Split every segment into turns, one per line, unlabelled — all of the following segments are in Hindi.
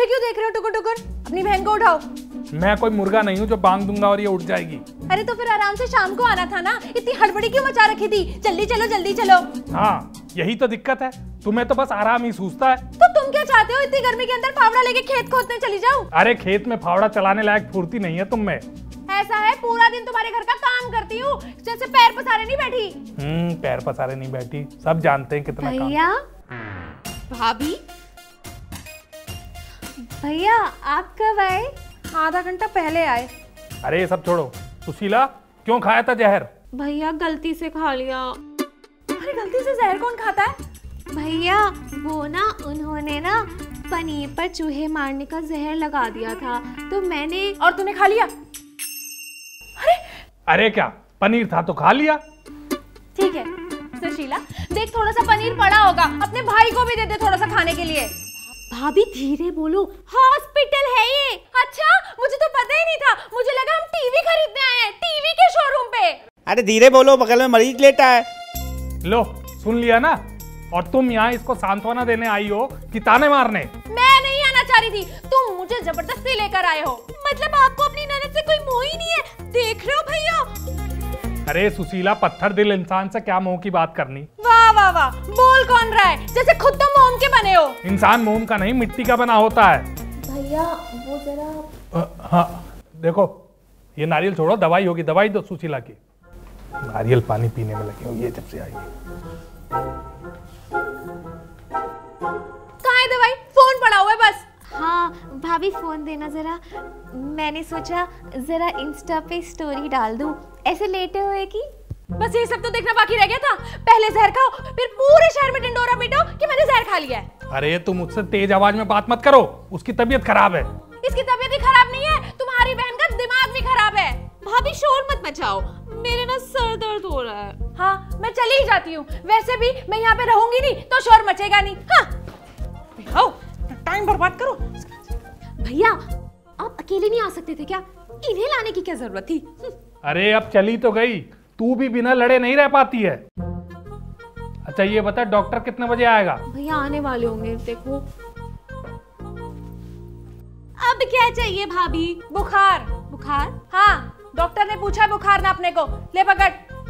मुझे क्यों देख रहे हो टुकुर टुकुर? अपनी बहन को उठाओ।
मैं कोई मुर्गा नहीं हूँ जो बांग दूंगा और ये उठ जाएगी।
अरे तो फिर आराम से शाम को आना था ना, इतनी हड़बड़ी क्यों मचा रखी थी? जल्दी चलो जल्दी चलो।
हाँ यही तो दिक्कत है, तुम्हें तो बस आराम ही सूझता है।
तो तुम क्या चाहते हो? इतनी गर्मी के अंदर फावड़ा लेके खेत खोदने चली जाऊं?
अरे खेत में फावड़ा चलाने लायक फुर्ती नहीं है तुम में।
ऐसा है, पूरा दिन तुम्हारे घर का काम करती हूँ, जैसे पैर पसारे नहीं बैठी।
पैर पसारे नहीं बैठी, सब जानते हैं कितना काम।
भैया, भाभी, भैया आप कब आए? आधा घंटा पहले आए।
अरे ये सब छोड़ो, सुशीला क्यों खाया था जहर?
भैया गलती से खा लिया। अरे गलती से जहर कौन खाता है? भैया वो ना, उन्होंने ना पनीर पर चूहे मारने का जहर लगा दिया था, तो मैंने, और तूने खा लिया?
अरे क्या पनीर था तो खा लिया।
ठीक है सुशीला, देख थोड़ा सा पनीर पड़ा होगा, अपने भाई को भी दे दे थोड़ा सा खाने के लिए। भाभी धीरे बोलो, हॉस्पिटल है ये। अच्छा, मुझे तो पता ही नहीं था, मुझे लगा हम टीवी खरीदने आए हैं, टीवी के शोरूम पे।
अरे धीरे बोलो, बगल में मरीज लेटा है।
लो सुन लिया ना? और तुम यहाँ इसको सांत्वना देने आई हो कि ताने मारने?
मैं नहीं आना चाह रही थी, तुम मुझे जबरदस्ती लेकर आए हो। मतलब आपको अपनी ननद से कोई मोह ही नहीं है, देख रहे हो भैया?
अरे सुशीला, पत्थर दिल इंसान से क्या मोह की बात करनी।
वाह वाह वाह, बोल कौन रहा है? जैसे खुद तो मोम के बने हो।
इंसान मोम का नहीं, मिट्टी का बना होता है।
भैया वो जरा,
हाँ देखो, ये नारियल छोड़ो, दवाई होगी, दवाई दो सुशीला की। नारियल पानी पीने में लगी हो ये जब से आई है।
कहाँ है दवाई? फोन पड़ा हुआ है बस। हाँ भाभी फोन देना जरा, मैंने सोचा जरा इंस्टा पे स्टोरी डाल दूं, ऐसे लेटे हुए की। बस ये सब तो देखना बाकी रह गया था। पहले जहर खाओ, फिर पूरे शहर में ढिंडोरा पीटो कि मैंने जहर खा लिया है।
अरे तुम मुझसे तेज आवाज में बात मत करो, उसकी तबीयत खराब है।
इसकी तबीयत ही खराब नहीं है, तुम्हारी बहन का दिमाग भी खराब है। भाभी शोर मत मचाओ, मेरे ना सर दर्द हो रहा है। हाँ मैं चली ही जाती हूँ, वैसे भी मैं यहाँ पे रहूंगी नहीं तो शोर मचेगा नहीं। हाँ टाइम बर्बाद करो। भैया आप अकेले नहीं आ सकते थे क्या? इन्हें लाने की क्या जरूरत थी?
अरे अब चली तो गई, तू भी बिना लड़े नहीं रह पाती है। अच्छा ये बता, डॉक्टर कितने बजे आएगा?
भैया आने वाले होंगे, देखो। अब क्या चाहिए भाभी? बुखार। बुखार? हाँ डॉक्टर ने पूछा बुखार नापने को। ले पकड़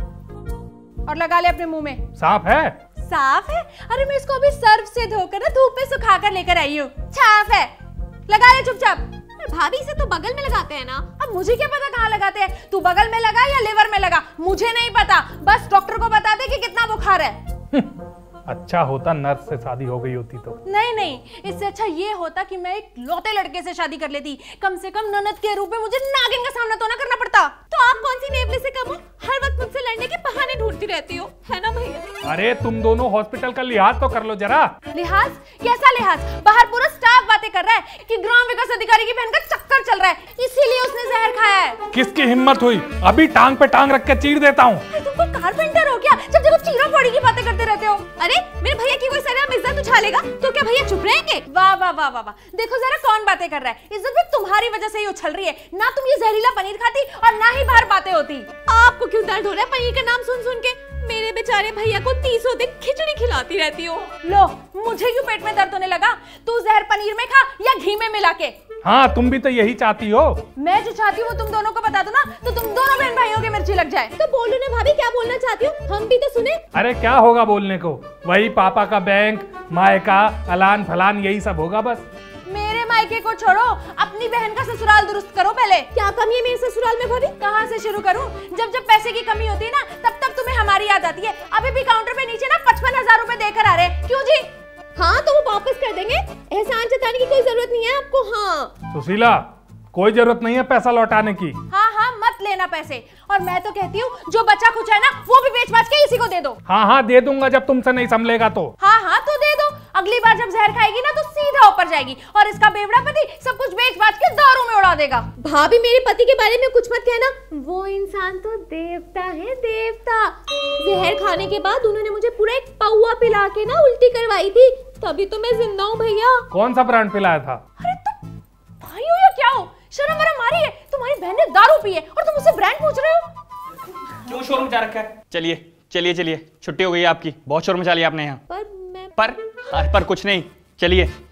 और लगा ले अपने मुंह में।
साफ है?
साफ है? अरे मैं इसको अभी सर्फ से धोकर ना धूप में सुखा कर लेकर आई हूँ। साफ है, लगा ले चुपचाप। भाभी से तो बगल में लगाते हैं ना। अब मुझे क्या पता कहाँ लगाते हैं? तू बगल में लगा या लिवर में लगा, मुझे नहीं पता। बस डॉक्टर को बता दे कि कितना बुखार है।
अच्छा होता नर्स से शादी हो गई होती तो।
नहीं नहीं, इससे अच्छा ये होता कि मैं एक लौते लड़के से शादी कर लेती। कम से कम ननद के रूप में मुझे नागिन का सामना तो ना करना पड़ता। तो आप कौन सी नेवले से कम हो? हर वक्त मुझसे लड़ने के बहाने ढूंढती रहती हो, है ना भैया?
अरे तुम दोनों हॉस्पिटल का लिहाज तो कर लो जरा।
लिहाज? कैसा लिहाज? बाहर पूरा स्टाफ बातें कर रहा है कि ग्राम विकास अधिकारी की बहन का चक्कर चल रहा है, इसीलिए उसने जहर खाया है।
किसकी हिम्मत हुई? अभी टांग पे टांग रख के चीर देता हूँ।
तुमको कारपेंटर हो क्या? जब देखो चीरा फोड़ी की बातें करते रहते हो। अरे मेरे भैया की कोई सरेआम इज्जत उछालेगा तो क्या भैया चुप रहेंगे? वाह वाह वाह वाह वाह, देखो जरा कौन बातें कर रहा है। इज्जत भी तुम्हारी वजह से ही उछल रही है। ना तुम ये जहरीला पनीर खाती और ना ही बाहर बातें होती। आपको क्यों दर्द हो रहा है पनीर का नाम सुन सुन के? मेरे बेचारे भैया को 30 दिन खिचड़ी खिलाती रहती हो। लो मुझे क्यों पेट में दर्द होने लगा? तू जहर पनीर में खा या घी में मिला के।
हाँ तुम भी तो यही चाहती हो।
मैं जो चाहती हूँ तुम दोनों को बता दो ना, तो तुम दोनों बहन भाइयों की मिर्ची लग जाए। तो बोलो ना भाभी, क्या बोलना चाहती हो? हम भी तो सुने।
अरे क्या होगा बोलने को? वही पापा का बैंक, मायका, अलान फलान, यही सब होगा बस।
मेरे मायके को छोड़ो, अपनी बहन का ससुराल दुरुस्त करो पहले। क्या कमी है मेरे ससुराल में भाभी? कहाँ से शुरू करूँ? जब जब पैसे की कमी होती है ना, तब तब तुम्हें हमारी याद आती है। अभी भी काउंटर पे नीचे ना 55,000 रुपए देकर आ रहे हैं। क्यों जी? हाँ तो वो वापस कर देंगे, एहसान जताने की कोई जरूरत नहीं है आपको। हाँ
सुशीला, कोई जरूरत नहीं है पैसा लौटाने की।
हाँ हाँ मत लेना पैसे। और मैं तो कहती हूँ जो बचा कुछ है ना, वो भी बेच बाच के इसी को दे दो।
हाँ हाँ दे दूंगा, जब तुमसे नहीं संभलेगा तो।
हाँ हाँ तो दे दो। अगली बार जब जहर खाएगी ना तो सीधा ऊपर जाएगी और इसका बेवड़ा पति सब कुछ बेच बाच के दारू में उड़ा देगा। भाभी मेरे पति के बारे में कुछ मत कहना, वो इंसान तो देवता है, देवता। जहर खाने के बाद उन्होंने मुझे पूरा एक पौआ पिला के ना उल्टी करवाई थी, तभी तो मैं जिंदा हूँ भैया।
कौन सा ब्रांड पिलाया था?
अरे तुम भाई हो या क्या हो? शर्म वरम मारी है? तुम्हारी बहन ने दारू पी है और तुम मुझसे ब्रांड पूछ रहे हो?
क्यों शोर मचा रखा है? चलिए चलिए चलिए, छुट्टी हो गई आपकी, बहुत शोर मचा लिया आपने यहाँ।
पर
पर कुछ नहीं, चलिए।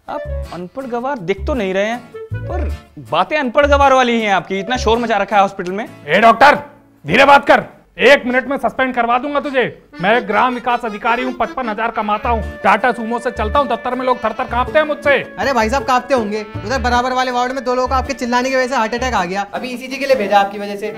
आप अनपढ़ गवार दिख तो नहीं रहे हैं, पर बातें अनपढ़ गवार वाली ही हैं आपकी। इतना शोर मचा रखा है हॉस्पिटल में।
ए डॉक्टर, धीरे बात कर। 1 मिनट में सस्पेंड करवा दूंगा तुझे। मैं ग्राम विकास अधिकारी हूँ, 55,000 कमाता हूँ, टाटा सूमो से चलता हूँ, दफ्तर में लोग थर-थर कांपते हैं मुझसे।
अरे भाई साहब कांपते होंगे, उधर बराबर वाले वार्ड में 2 लोगों को आपके चिल्लाने की वजह से हार्ट अटैक आ गया। अभी ईसीजी के लिए भेजा आपकी वजह से।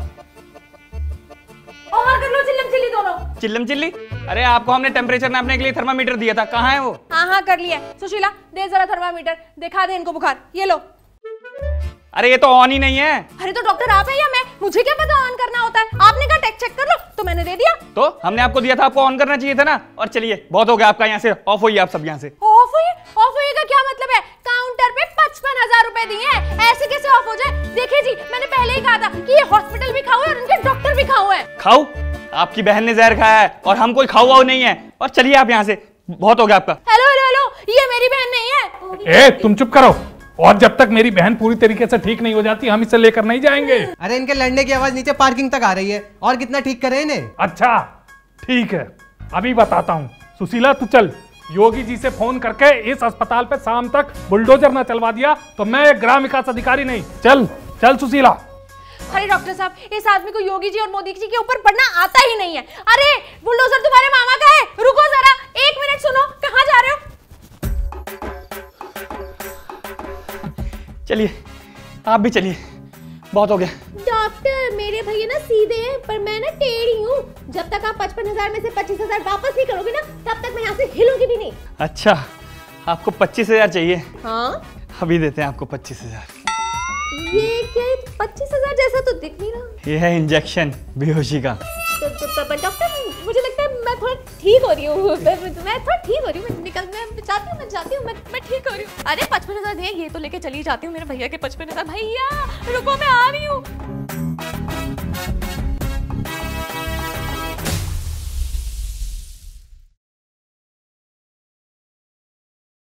और कर लो चिल्लम चिल्ली दोनों।
चिल्लम चिल्ली? अरे आपको हमने टेम्परेचर नापने के लिए थर्मामीटर दिया था, कहाँ है वो?
हाँ कर लिया। सुशीला दे जरा थर्मामीटर, दिखा दे इनको बुखार। ये लो।
अरे ये तो ऑन ही नहीं है।
अरे तो डॉक्टर आप है या मैं? मुझे क्या पता ऑन करना होता है? आपने कहा टेक चेक कर लो तो मैंने दे दिया।
तो हमने आपको दिया था, आपको ऑन करना चाहिए था ना। और चलिए बहुत हो गया आपका, यहाँ से ऑफ होइए आप सब यहाँ से।
ऑफ हुई का क्या मतलब है? काउंटर पे 55,000 रुपए दिए हैं, ऐसे कैसे ऑफ हो जाए? देखिए जी, मैंने पहले ही कहा था कि ये हॉस्पिटल भी खाओ है और उनके डॉक्टर भी खाओ है।
खाओ? आपकी बहन ने जहर खाया है और हम कोई खाओ नहीं है। और चलिए आप यहाँ से, बहुत हो गया आपका।
हेलो, ये मेरी बहन नहीं है।
ए तुम चुप करो। और जब तक मेरी बहन पूरी तरीके से ठीक नहीं हो जाती, हम इसे लेकर नहीं जाएंगे।
अरे इनके लड़ने की आवाज नीचे पार्किंग तक आ रही है, और कितना ठीक करें इन्हें।
अच्छा ठीक है, अभी बताता हूँ। सुशीला तू चल, योगी जी से फोन करके इस अस्पताल पे शाम तक बुलडोजर ना चलवा दिया तो मैं एक ग्राम विकास अधिकारी नहीं। चल चल सुशीला।
अरे डॉक्टर साहब, इस आदमी को योगी जी और मोदी जी के ऊपर पढ़ना आता ही नहीं है। अरे बुलडोजर तुम्हारे मामा का है, रुको जरा 1 मिनट सुनो, कहाँ जा रहे हो?
चलिए आप भी चलिए, बहुत हो गया।
डॉक्टर मेरे भैया ना सीधे हैं, पर मैं ना टेढ़ी हूँ। जब तक आप 55,000 में से 25,000 वापस नहीं करोगे ना, तब तक मैं यहाँ से हिलूंगी भी नहीं।
अच्छा आपको 25,000 चाहिए?
हाँ
अभी देते हैं आपको 25,000।
ये क्या है? 25,000 जैसा तो दिख नहीं रहा।
ये है इंजेक्शन बेहोशी का।
डॉक्टर मुझे लगता है मैं थोड़ा ठीक हो रही हूँ। मैं थोड़ा ठीक हो रही हूँ। मैं चाहती हूँ मैं ठीक हो रही हूँ। अरे 55,000 दे, ये तो लेके चली जाती हूँ मेरे भैया के 55,000। भैया रुको, मैं आ रही हूँ।